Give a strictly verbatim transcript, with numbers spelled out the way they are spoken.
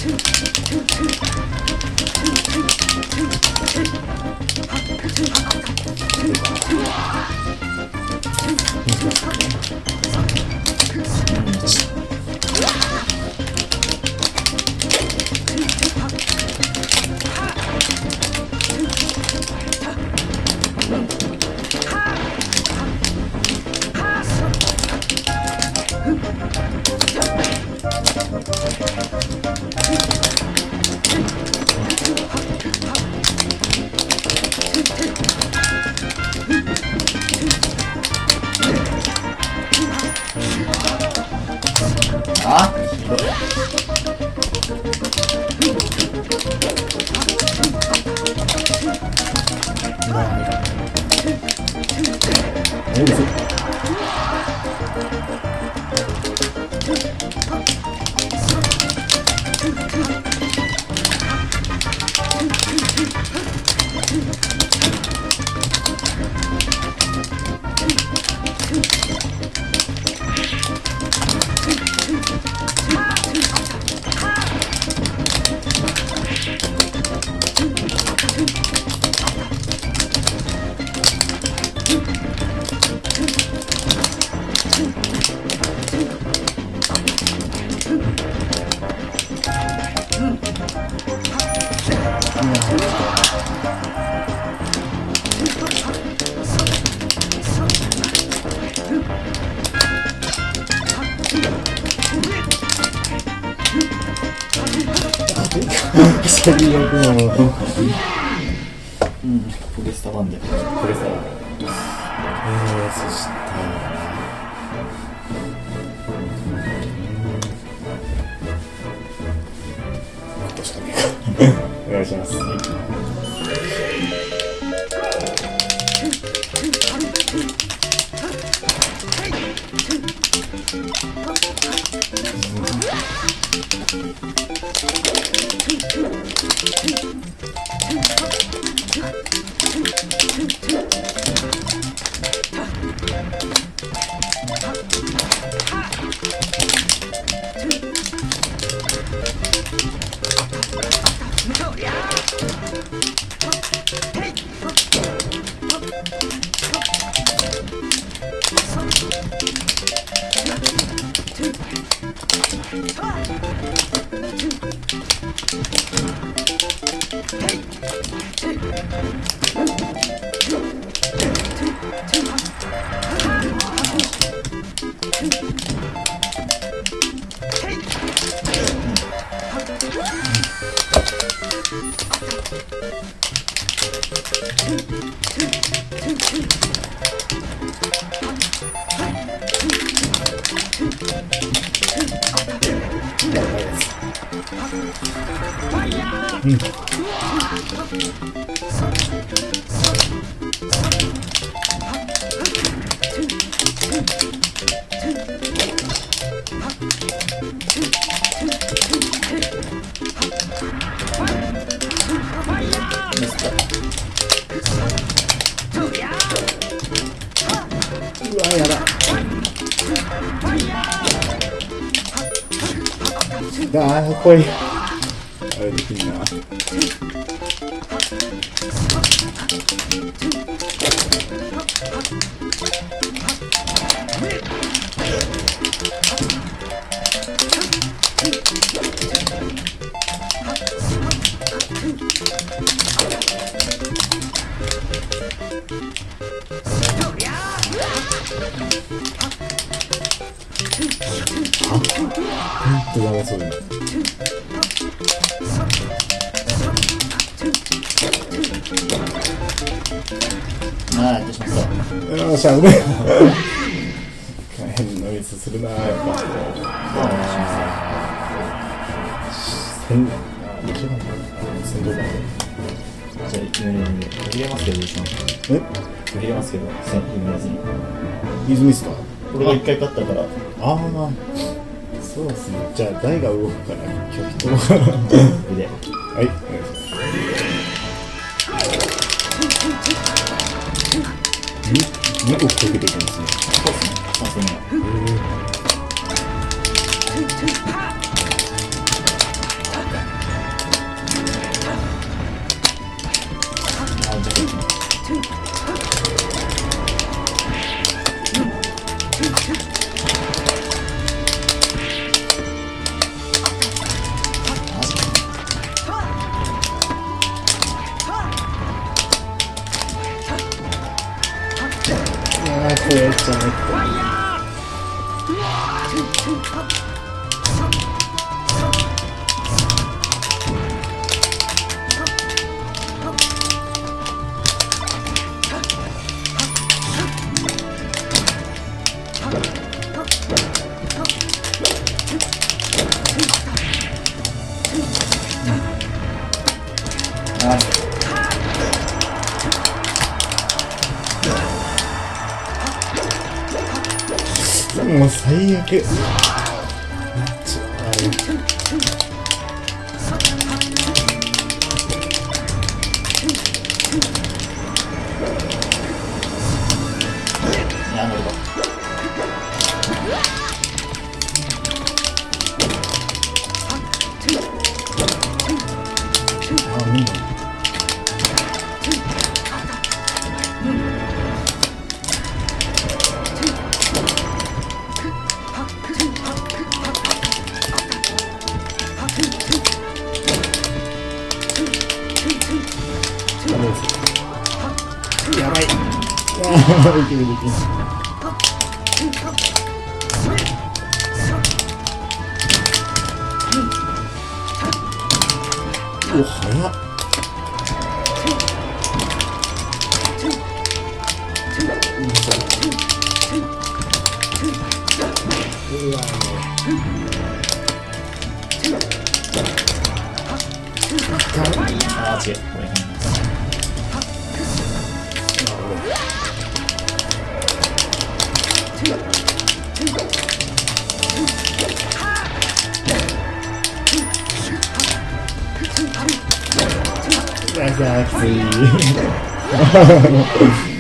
あ最悪もううん、プレスタ版でプレスタ版えー、そしたらことしかねえかお願いします。うん。うわ、やだ。あー、こい。あれできんな。あ、ほんとやばそうだ。 ああ、どうしました。 よっしゃ、うめえ。変なミスするな、やっぱ。戦、一番戦闘だ。 じゃあ、今ね、途切れますけど、どうしますか。 え途切れますけど、戦闘のやつに。 泉っすか。 俺が一回勝ったから。 ああ、そうっすね。じゃあ、台が動くから、拒否と。 腕。 はい、お願いします。にこ溶けていくんですね。 そうですね。さすがに。 めっちゃめっちゃもう最悪。めっちゃ悪い。いや、乗るか。あ、みんな。やばい。ああ、いけるいける。お、早っ。うわ。ああ、違う。これ。いや、きつい。